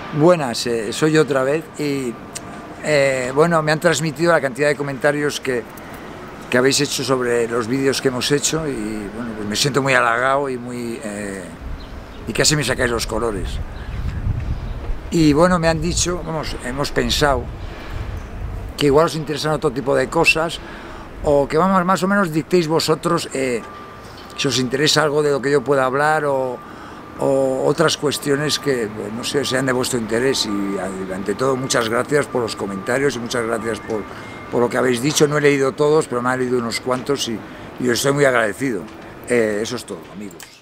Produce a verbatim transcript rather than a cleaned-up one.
Buenas, eh, soy yo otra vez y eh, bueno, me han transmitido la cantidad de comentarios que, que habéis hecho sobre los vídeos que hemos hecho y bueno, pues me siento muy halagado y muy eh, y casi me sacáis los colores. Y bueno, me han dicho, vamos, hemos pensado que igual os interesan otro tipo de cosas o que vamos, más o menos dictéis vosotros eh, si os interesa algo de lo que yo pueda hablar o o otras cuestiones que, no sé, sean de vuestro interés. Y ante todo, muchas gracias por los comentarios y muchas gracias por, por lo que habéis dicho. No he leído todos, pero me han leído unos cuantos y, y os estoy muy agradecido. Eh, eso es todo, amigos.